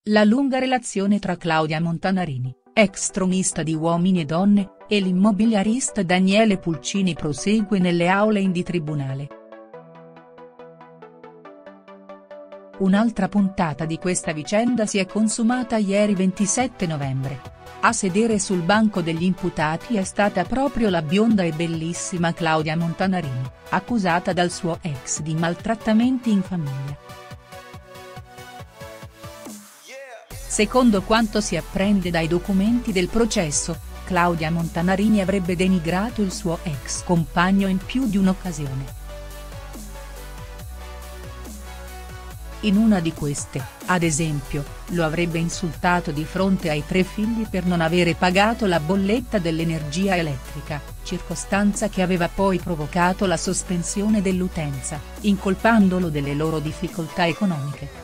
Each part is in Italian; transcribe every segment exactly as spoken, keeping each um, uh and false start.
La lunga relazione tra Claudia Montanarini, ex tronista di Uomini e Donne, e l'immobiliarista Daniele Pulcini prosegue nelle aule di tribunale. Un'altra puntata di questa vicenda si è consumata ieri ventisette novembre. A sedere sul banco degli imputati è stata proprio la bionda e bellissima Claudia Montanarini, accusata dal suo ex di maltrattamenti in famiglia. Secondo quanto si apprende dai documenti del processo, Claudia Montanarini avrebbe denigrato il suo ex compagno in più di un'occasione. In una di queste, ad esempio, lo avrebbe insultato di fronte ai tre figli per non avere pagato la bolletta dell'energia elettrica, circostanza che aveva poi provocato la sospensione dell'utenza, incolpandolo delle loro difficoltà economiche.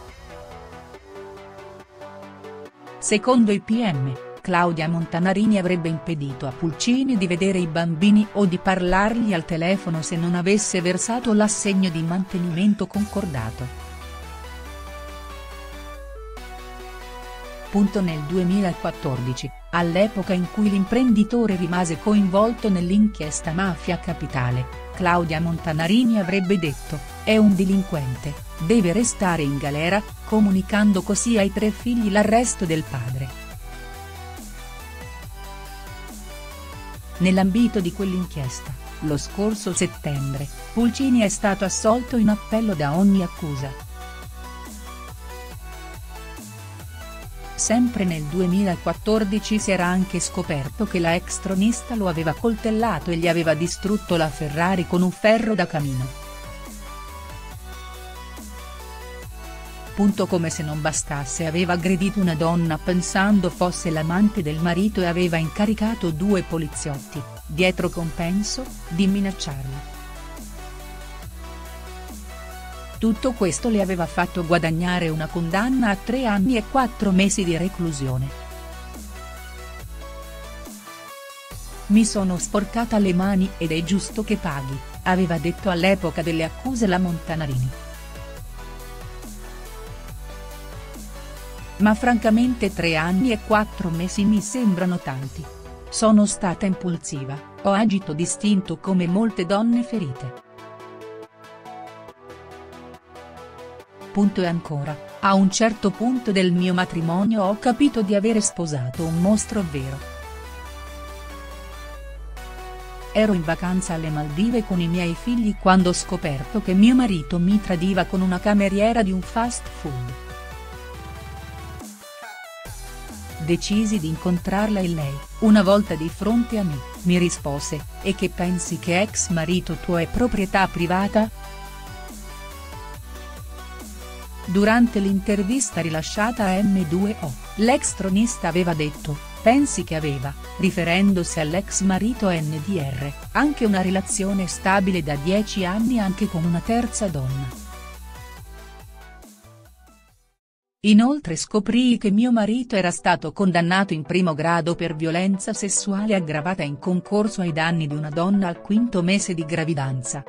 Secondo il P M, Claudia Montanarini avrebbe impedito a Pulcini di vedere i bambini o di parlargli al telefono se non avesse versato l'assegno di mantenimento concordato. Nel duemilaquattordici, all'epoca in cui l'imprenditore rimase coinvolto nell'inchiesta Mafia Capitale, Claudia Montanarini avrebbe detto: "È un delinquente, deve restare in galera", comunicando così ai tre figli l'arresto del padre. Nell'ambito di quell'inchiesta, lo scorso settembre, Pulcini è stato assolto in appello da ogni accusa. Sempre nel duemilaquattordici si era anche scoperto che la ex tronista lo aveva coltellato e gli aveva distrutto la Ferrari con un ferro da camino. Punto Come se non bastasse, aveva aggredito una donna pensando fosse l'amante del marito e aveva incaricato due poliziotti, dietro compenso, di minacciarla. Tutto questo le aveva fatto guadagnare una condanna a tre anni e quattro mesi di reclusione. "Mi sono sporcata le mani ed è giusto che paghi", aveva detto all'epoca delle accuse la Montanarini. "Ma francamente tre anni e quattro mesi mi sembrano tanti. Sono stata impulsiva, ho agito distinto come molte donne ferite". E ancora, "A un certo punto del mio matrimonio ho capito di avere sposato un mostro vero. Ero in vacanza alle Maldive con i miei figli quando ho scoperto che mio marito mi tradiva con una cameriera di un fast food. Decisi di incontrarla e lei, una volta di fronte a me, mi rispose: "E che pensi che ex marito tuo è proprietà privata?". Durante l'intervista rilasciata a M due O, l'ex tronista aveva detto: "Pensi che aveva, riferendosi all'ex marito N D R, anche una relazione stabile da dieci anni anche con una terza donna. Inoltre scoprii che mio marito era stato condannato in primo grado per violenza sessuale aggravata in concorso ai danni di una donna al quinto mese di gravidanza.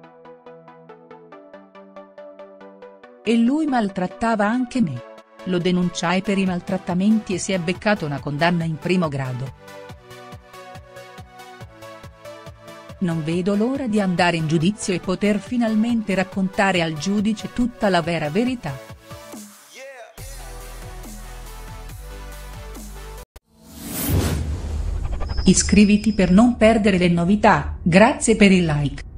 E lui maltrattava anche me. Lo denunciai per i maltrattamenti e si è beccato una condanna in primo grado. Non vedo l'ora di andare in giudizio e poter finalmente raccontare al giudice tutta la vera verità". Iscriviti per non perdere le novità, grazie per il like.